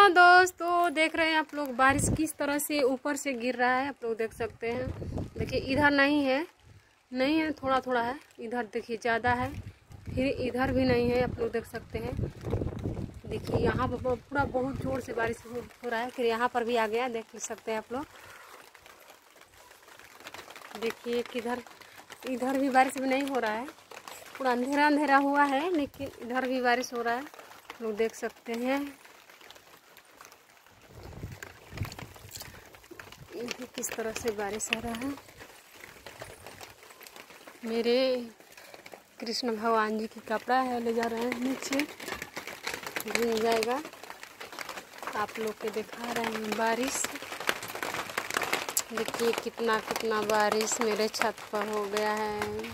Hello दोस्तों, देख रहे हैं आप लोग बारिश किस तरह से ऊपर से गिर रहा है। आप लोग देख सकते हैं। देखिए इधर नहीं है, थोड़ा थोड़ा है। इधर देखिए ज़्यादा है, फिर इधर भी नहीं है। आप लोग देख सकते हैं। देखिए यहाँ पर पूरा बहुत ज़ोर से बारिश हो रहा है। फिर यहाँ पर भी आ गया, देख सकते हैं आप लोग। देखिए किधर इधर भी बारिश भी नहीं हो रहा है, पूरा अंधेरा अंधेरा हुआ है, लेकिन इधर भी बारिश हो रहा है। लोग देख सकते हैं। किस तरह से बारिश आ रहा है। मेरे कृष्ण भगवान जी की कपड़ा है, ले जा रहे हैं नीचे, भीग जाएगा। आप लोग के दिखा रहे हैं बारिश। देखिए कितना कितना बारिश मेरे छत पर हो गया है।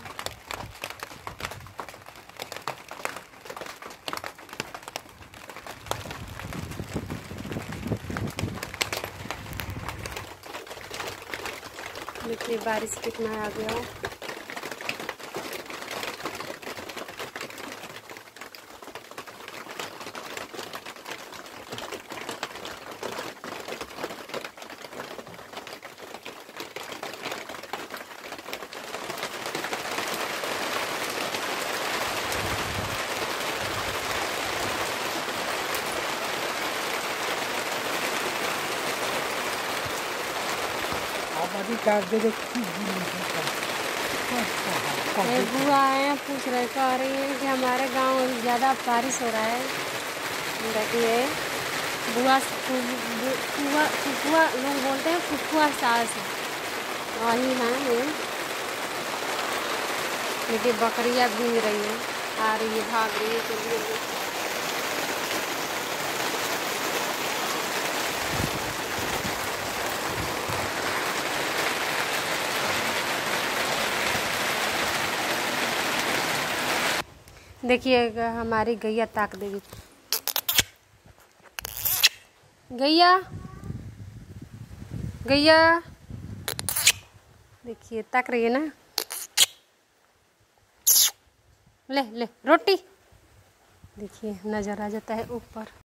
देखिए बारिश कितना आ गया। बुआ आए पूछ रहे, कह रही है कि हमारे गांव ज़्यादा बारिश हो रहा है। देखिए बुआ फुफुआ लोग बोलते हैं, फुफुआ सास वही है ये। देखिए बकरियाँ भीग रही है, आ रही है, भाग रही है। चलिए देखिए हमारी गैया ताक देगी। गैया गैया देखिए ताक रही है ना। ले ले रोटी। देखिए नजर आ जाता है ऊपर।